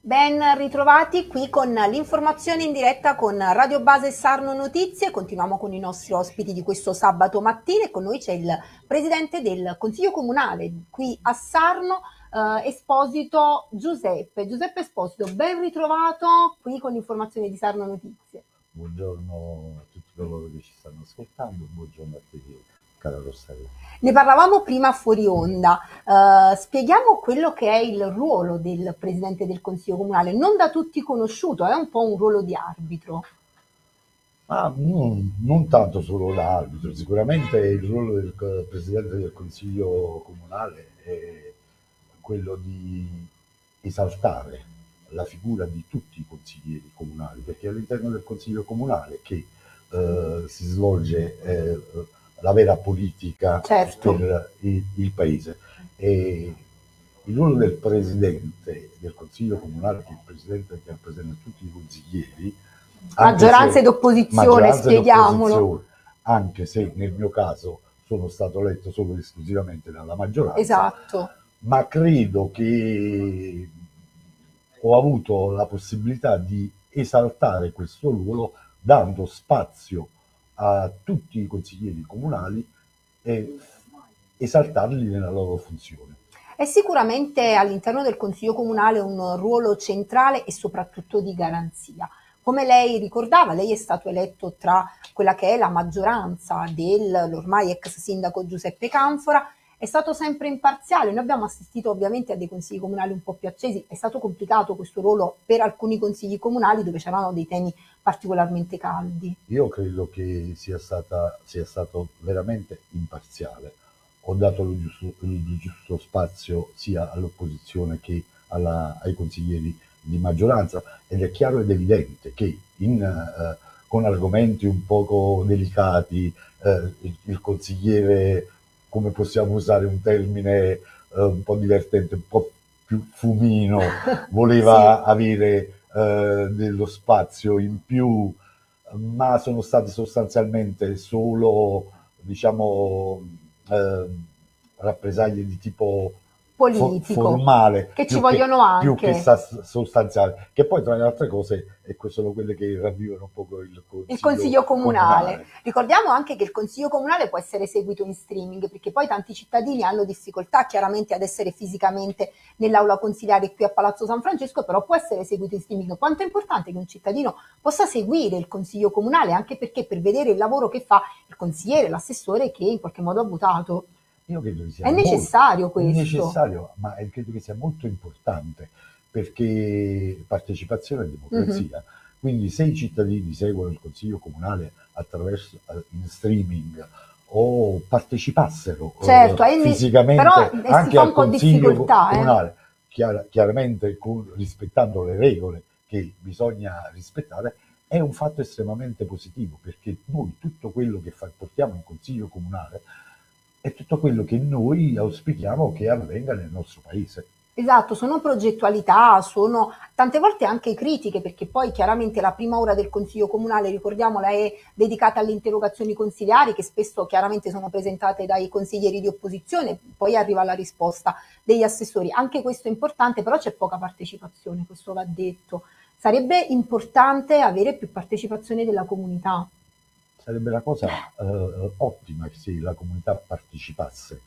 Ben ritrovati qui con l'informazione in diretta con Radio Base Sarno Notizie. Continuiamo con i nostri ospiti di questo sabato mattina e con noi c'è il presidente del Consiglio Comunale qui a Sarno, Esposito Giuseppe. Giuseppe Esposito, ben ritrovato qui con l'informazione di Sarno Notizie. Buongiorno a tutti coloro che ci stanno ascoltando, buongiorno a te, cara Rossella. Ne parlavamo prima fuori onda, spieghiamo quello che è il ruolo del Presidente del Consiglio Comunale, non da tutti conosciuto, è un po' un ruolo di arbitro. Non tanto solo da arbitro, sicuramente il ruolo del Presidente del Consiglio Comunale è quello di esaltare la figura di tutti i consiglieri comunali, perché all'interno del Consiglio Comunale che si svolge la vera politica, certo, per il paese. E il ruolo del Presidente del Consiglio Comunale, che è il Presidente che rappresenta tutti i consiglieri, maggioranza ed opposizione, spieghiamolo. Anche se nel mio caso sono stato eletto solo ed esclusivamente dalla maggioranza, esatto, ma credo che ho avuto la possibilità di esaltare questo ruolo dando spazio a tutti i consiglieri comunali e esaltarli nella loro funzione. È sicuramente all'interno del Consiglio Comunale un ruolo centrale e soprattutto di garanzia. Come lei ricordava, lei è stato eletto tra quella che è la maggioranza dell'ormai ex sindaco Giuseppe Canfora, è stato sempre imparziale. Noi abbiamo assistito ovviamente a dei consigli comunali un po' più accesi, è stato complicato questo ruolo per alcuni consigli comunali dove c'erano dei temi particolarmente caldi. Io credo che sia stato veramente imparziale. Ho dato il giusto spazio sia all'opposizione che ai consiglieri di maggioranza, ed è chiaro ed evidente che con argomenti un poco delicati il consigliere, come possiamo usare un termine un po' divertente, un po' più fumino, voleva sì, avere dello spazio in più, ma sono state sostanzialmente solo, diciamo, rappresaglie di tipo politico, formale, che ci vogliono anche, più che sostanziale, che poi tra le altre cose sono quelle che ravvivano un po' il Consiglio Comunale. Ricordiamo anche che il Consiglio Comunale può essere seguito in streaming, perché poi tanti cittadini hanno difficoltà chiaramente ad essere fisicamente nell'aula consiliare qui a Palazzo San Francesco, però può essere seguito in streaming. Quanto è importante che un cittadino possa seguire il Consiglio Comunale, anche perché per vedere il lavoro che fa il consigliere, l'assessore che in qualche modo ha votato. Io credo che sia è necessario questo. È necessario, ma credo che sia molto importante, perché partecipazione è democrazia. Quindi se i cittadini seguono il Consiglio Comunale attraverso in streaming o partecipassero, certo, fisicamente anche al Consiglio Comunale, chiaramente rispettando le regole che bisogna rispettare, è un fatto estremamente positivo, perché noi tutto quello che portiamo in Consiglio Comunale è tutto quello che noi auspichiamo che avvenga nel nostro paese. Esatto, sono progettualità, sono tante volte anche critiche, perché poi chiaramente la prima ora del Consiglio Comunale, ricordiamola, è dedicata alle interrogazioni consiliari che spesso chiaramente sono presentate dai consiglieri di opposizione, poi arriva la risposta degli assessori. Anche questo è importante, però c'è poca partecipazione, questo va detto. Sarebbe importante avere più partecipazione della comunità. Sarebbe una cosa ottima se la comunità partecipasse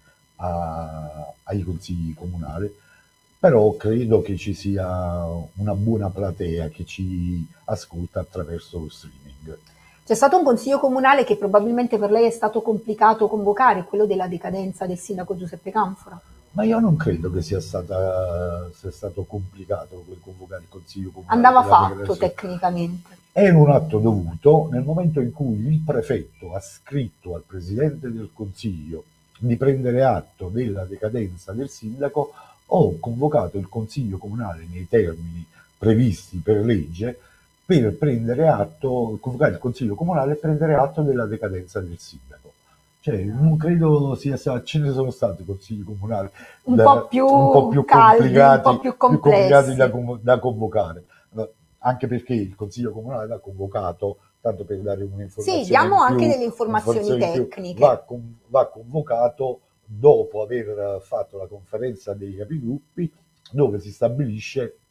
ai consigli comunali, però credo che ci sia una buona platea che ci ascolta attraverso lo streaming. C'è stato un consiglio comunale che probabilmente per lei è stato complicato convocare, quello della decadenza del sindaco Giuseppe Canfora. Ma io non credo che sia stato complicato convocare il consiglio comunale. Andava fatto tecnicamente. È un atto dovuto nel momento in cui il prefetto ha scritto al Presidente del Consiglio di prendere atto della decadenza del sindaco. Ho convocato il Consiglio Comunale nei termini previsti per legge per convocare il Consiglio Comunale e prendere atto della decadenza del sindaco. Cioè, non credo ce ne sono stati consigli comunali un po' più caldi, un po' più complessi da convocare, anche perché il Consiglio Comunale va convocato, tanto per dare un'informazione. Sì, diamo anche delle informazioni tecniche. Va convocato dopo aver fatto la conferenza dei capigruppi, dove si stabilisce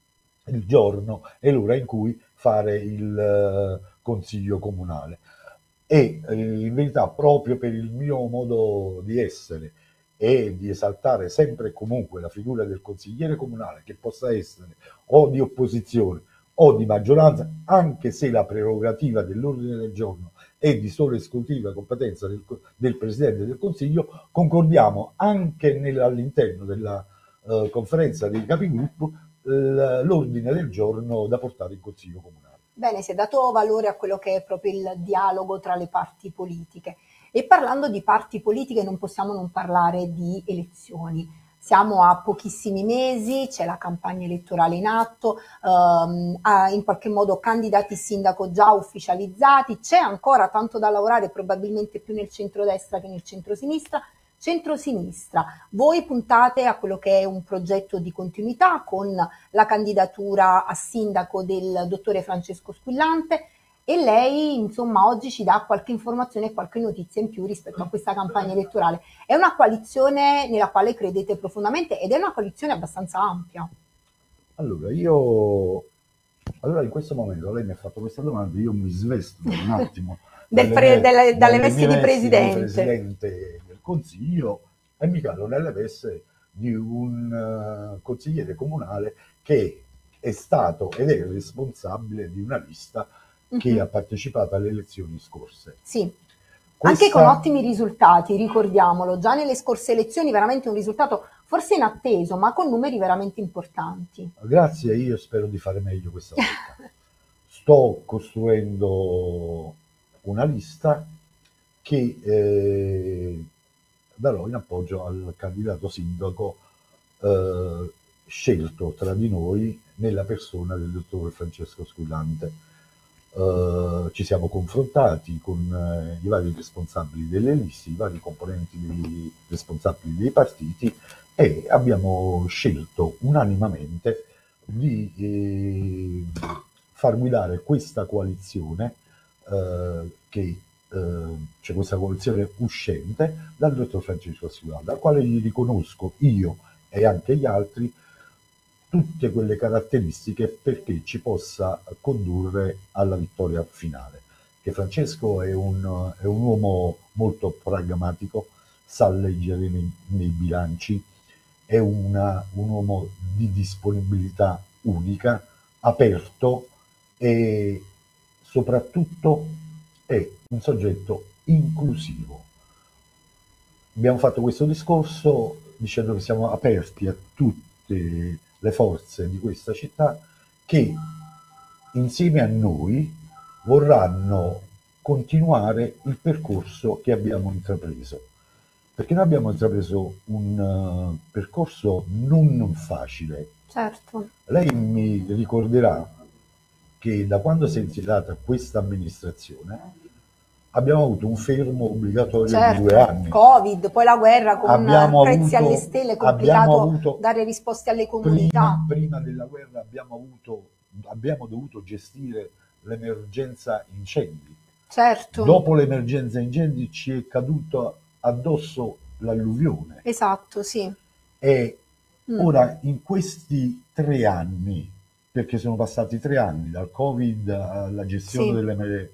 il giorno e l'ora in cui fare il consiglio comunale. E in verità, proprio per il mio modo di essere e di esaltare sempre e comunque la figura del consigliere comunale, che possa essere o di opposizione o di maggioranza, anche se la prerogativa dell'ordine del giorno è di sola e esclusiva competenza del Presidente del Consiglio, concordiamo anche all'interno della conferenza dei capigruppo l'ordine del giorno da portare in Consiglio comunale. Bene, si è dato valore a quello che è proprio il dialogo tra le parti politiche. E parlando di parti politiche non possiamo non parlare di elezioni. Siamo a pochissimi mesi, c'è la campagna elettorale in atto, in qualche modo candidati sindaco già ufficializzati, c'è ancora tanto da lavorare, probabilmente più nel centrodestra che nel centrosinistra. Centrosinistra, voi puntate a quello che è un progetto di continuità con la candidatura a sindaco del dottore Francesco Squillante e lei insomma oggi ci dà qualche informazione e qualche notizia in più rispetto a questa campagna elettorale. È una coalizione nella quale credete profondamente ed è una coalizione abbastanza ampia. Allora, in questo momento lei mi ha fatto questa domanda, io mi svesto un attimo dalle vesti di presidente del Consiglio e mi calo nelle vesti di un consigliere comunale che è stato ed è responsabile di una lista che ha partecipato alle elezioni scorse. Sì. Anche con ottimi risultati, ricordiamolo, già nelle scorse elezioni veramente un risultato forse inatteso, ma con numeri veramente importanti. Grazie, io spero di fare meglio questa volta. Sto costruendo una lista che darò in appoggio al candidato sindaco scelto tra di noi nella persona del dottor Francesco Squillante. Ci siamo confrontati con i vari responsabili delle liste, i vari componenti responsabili dei partiti e abbiamo scelto unanimemente di far guidare questa coalizione c'è questa coalizione uscente dal dottor Francesco Squillante, al quale gli riconosco io e anche gli altri tutte quelle caratteristiche perché ci possa condurre alla vittoria finale. Che Francesco è un uomo molto pragmatico, sa leggere nei bilanci, è un uomo di disponibilità unica, aperto e soprattutto è un soggetto inclusivo. Abbiamo fatto questo discorso dicendo che siamo aperti a tutte le forze di questa città che insieme a noi vorranno continuare il percorso che abbiamo intrapreso, perché noi abbiamo intrapreso un percorso non facile. Certo. Lei mi ricorderà che da quando si è insediata questa amministrazione abbiamo avuto un fermo obbligatorio di 2 anni. Covid, poi la guerra con prezzi alle stelle, complicato dare risposte alle comunità. Prima della guerra abbiamo dovuto gestire l'emergenza incendi. Certo. Dopo l'emergenza incendi ci è caduto addosso l'alluvione. Esatto, sì. E ora in questi 3 anni, perché sono passati 3 anni dal Covid alla gestione dell'emergenza,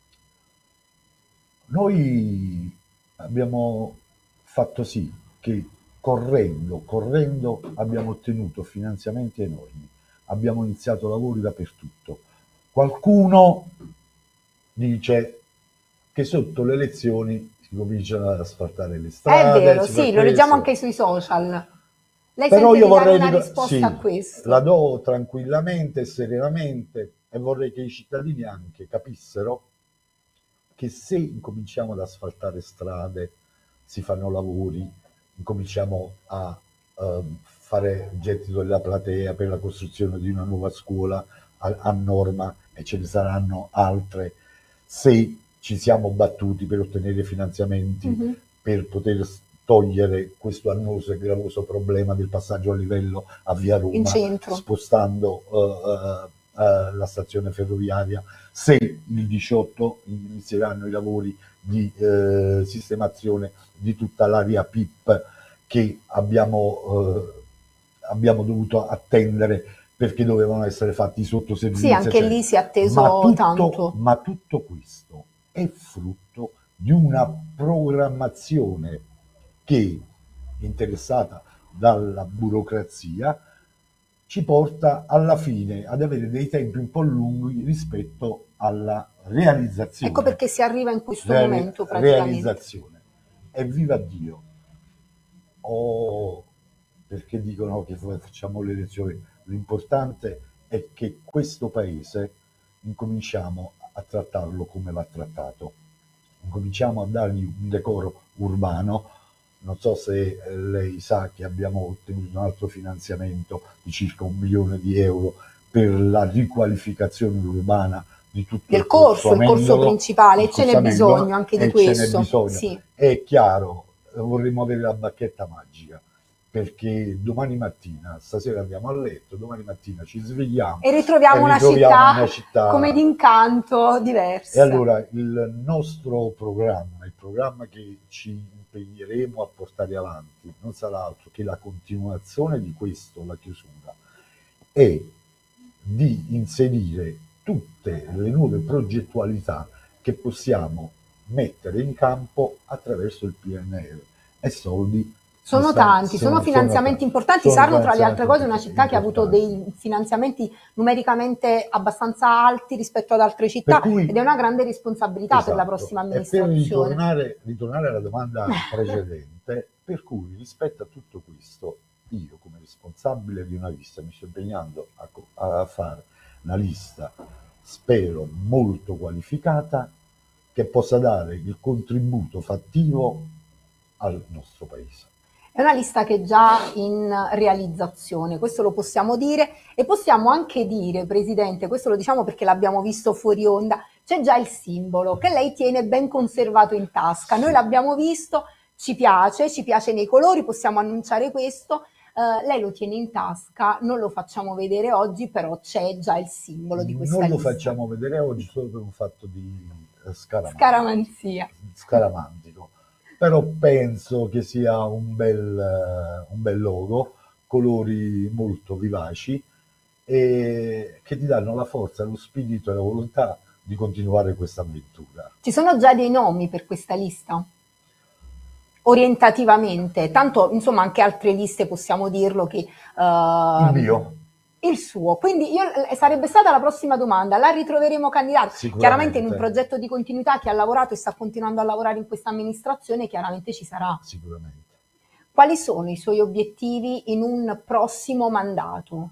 noi abbiamo fatto sì che correndo abbiamo ottenuto finanziamenti enormi, abbiamo iniziato lavori dappertutto. Qualcuno dice che sotto le elezioni si cominciano ad asfaltare le strade. È vero, sì, lo leggiamo anche sui social. Lei però io vorrei dare una risposta a questo. La do tranquillamente, serenamente, e vorrei che i cittadini anche capissero che se incominciamo ad asfaltare strade, si fanno lavori, incominciamo a fare gettito della platea per la costruzione di una nuova scuola a norma e ce ne saranno altre, se ci siamo battuti per ottenere finanziamenti per poter togliere questo annoso e gravoso problema del passaggio a livello a Via Roma, in centro, spostando la stazione ferroviaria, se il 18 inizieranno i lavori di sistemazione di tutta l'area PIP che abbiamo dovuto attendere perché dovevano essere fatti sotto servizi. Sì, anche lì si è atteso tanto. Ma tutto questo è frutto di una programmazione che, interessata dalla burocrazia, ci porta alla fine ad avere dei tempi un po' lunghi rispetto alla realizzazione. Ecco perché si arriva in questo momento praticamente. Realizzazione. E viva Dio! Perché dicono che facciamo le elezioni. L'importante è che questo paese incominciamo a trattarlo come va trattato. Incominciamo a dargli un decoro urbano. Non so se lei sa che abbiamo ottenuto un altro finanziamento di circa 1 milione di euro per la riqualificazione urbana di tutto il corso principale, ce n'è bisogno anche di questo. Ce n'è bisogno. Sì. È chiaro, vorremmo avere la bacchetta magica, perché domani mattina, stasera andiamo a letto, domani mattina ci svegliamo e ritroviamo una città come d'incanto diversa. E allora il nostro programma, il programma che ci impegneremo a portare avanti, non sarà altro che la continuazione di questo, la chiusura, e di inserire tutte le nuove progettualità che possiamo mettere in campo attraverso il PNR, e soldi sono tanti, sono finanziamenti importanti. Sarno, tra le altre cose, una città che ha avuto dei finanziamenti numericamente abbastanza alti rispetto ad altre città, ed è una grande responsabilità per la prossima amministrazione. E per ritornare alla domanda precedente, per cui rispetto a tutto questo, io come responsabile di una lista mi sto impegnando a fare una lista, spero, molto qualificata, che possa dare il contributo fattivo al nostro paese. È una lista che è già in realizzazione, questo lo possiamo dire, e possiamo anche dire, Presidente, questo lo diciamo perché l'abbiamo visto fuori onda, c'è già il simbolo che lei tiene ben conservato in tasca. Noi l'abbiamo visto, ci piace nei colori, possiamo annunciare questo. Lei lo tiene in tasca, non lo facciamo vedere oggi, però c'è già il simbolo di questa lista. Non lo facciamo vedere oggi solo per un fatto di scaramanzia. Scaramantico. Però penso che sia un bel logo, colori molto vivaci, e che ti danno la forza, lo spirito e la volontà di continuare questa avventura. Ci sono già dei nomi per questa lista? Orientativamente, tanto insomma anche altre liste possiamo dirlo che... il mio. Il suo, quindi sarebbe stata la prossima domanda, la ritroveremo candidata? Chiaramente in un progetto di continuità che ha lavorato e sta continuando a lavorare in questa amministrazione, chiaramente ci sarà. Sicuramente. Quali sono i suoi obiettivi in un prossimo mandato?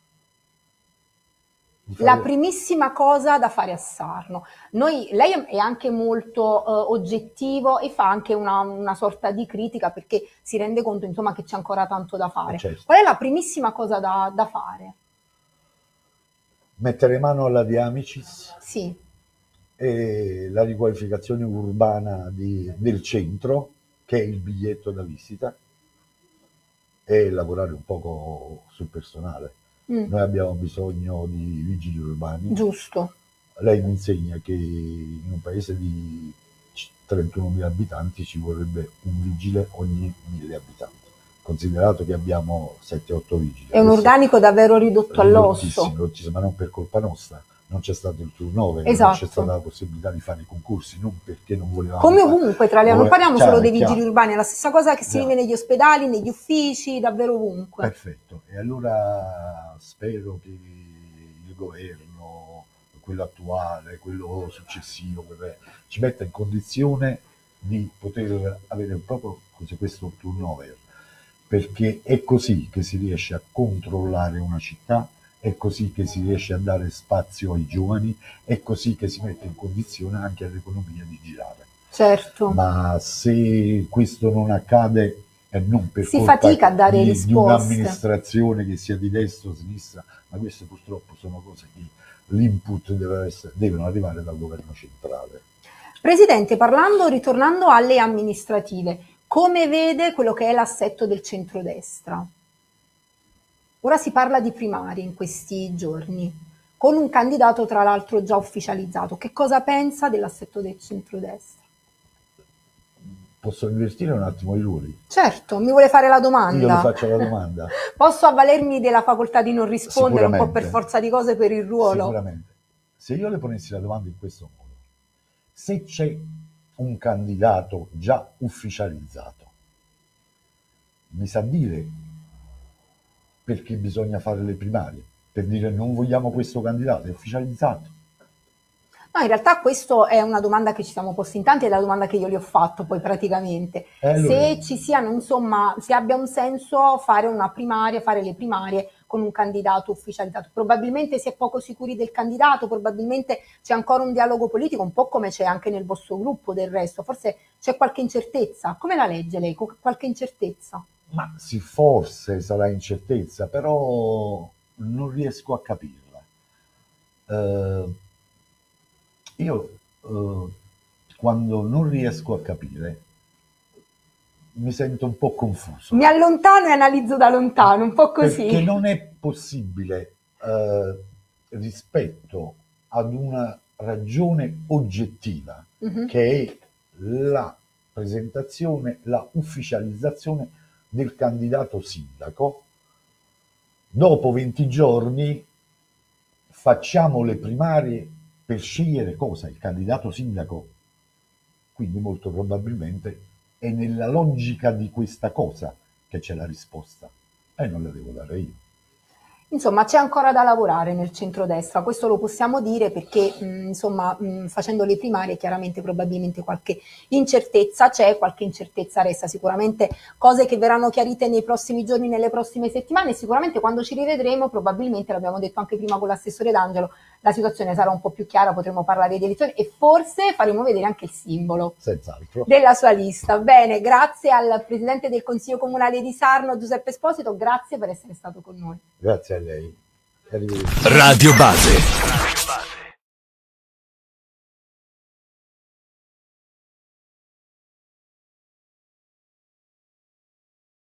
La primissima cosa da fare a Sarno. Lei è anche molto oggettivo e fa anche una sorta di critica, perché si rende conto insomma che c'è ancora tanto da fare. Certo. Qual è la primissima cosa da fare? Mettere mano alla Diamicis. Sì. E la riqualificazione urbana del centro, che è il biglietto da visita, e lavorare un poco sul personale. Noi abbiamo bisogno di vigili urbani. Giusto. Lei mi insegna che in un paese di 31.000 abitanti ci vorrebbe un vigile ogni 1.000 abitanti. Considerato che abbiamo 7-8 vigili. È un organico davvero ridotto all'osso. Ma non per colpa nostra. Non c'è stato il turnover, esatto. Non c'è stata la possibilità di fare i concorsi, non perché non volevamo. Come ovunque, non parliamo solo dei vigili urbani, è la stessa cosa che si vive negli ospedali, negli uffici, davvero ovunque. Perfetto, e allora spero che il governo, quello attuale, quello successivo, ci metta in condizione di poter avere proprio questo turnover, perché è così che si riesce a controllare una città. È così che si riesce a dare spazio ai giovani, è così che si mette in condizione anche all'economia di girare. Certo. Ma se questo non accade, è non per si fatica a dare risposte di un'amministrazione che sia di destra o sinistra, ma queste purtroppo sono cose che l'input devono arrivare dal governo centrale. Presidente, ritornando alle amministrative, come vede quello che è l'assetto del centrodestra? Ora si parla di primarie in questi giorni, con un candidato tra l'altro già ufficializzato. Che cosa pensa dell'assetto del centrodestra? Posso invertire un attimo i ruoli? Certo, mi vuole fare la domanda. Io le faccio la domanda. Posso avvalermi della facoltà di non rispondere un po' per Sicuramente. forza di cose per il ruolo? Sicuramente. Se io le ponessi la domanda in questo modo, se c'è un candidato già ufficializzato, mi sa dire perché bisogna fare le primarie? Per dire non vogliamo questo candidato, è ufficializzato. No, in realtà questa è una domanda che ci siamo posti in tanti, è la domanda che io le ho fatto poi praticamente. Allora, se ci siano, insomma, se abbia un senso fare una primaria, fare le primarie con un candidato ufficializzato. Probabilmente si è poco sicuri del candidato, probabilmente c'è ancora un dialogo politico, un po' come c'è anche nel vostro gruppo del resto, forse c'è qualche incertezza. Come la legge lei? Qualche incertezza? ma sì, forse sarà incertezza, però non riesco a capirla. Io quando non riesco a capire mi sento un po' confuso. Mi allontano e analizzo da lontano, un po' così. Perché non è possibile rispetto ad una ragione oggettiva che è la presentazione, la ufficializzazione del candidato sindaco. Dopo 20 giorni facciamo le primarie per scegliere cosa? Il candidato sindaco. Quindi molto probabilmente è nella logica di questa cosa che c'è la risposta e non la devo dare io. Insomma, c'è ancora da lavorare nel centrodestra, questo lo possiamo dire perché, insomma, facendo le primarie chiaramente probabilmente qualche incertezza c'è, qualche incertezza resta, sicuramente cose che verranno chiarite nei prossimi giorni, nelle prossime settimane, sicuramente quando ci rivedremo, probabilmente, l'abbiamo detto anche prima con l'assessore D'Angelo, la situazione sarà un po' più chiara, potremo parlare di elezioni e forse faremo vedere anche il simbolo Senz'altro della sua lista. Bene, grazie al Presidente del Consiglio Comunale di Sarno, Giuseppe Esposito, grazie per essere stato con noi. Grazie a lei. Arrivederci. Radio Base.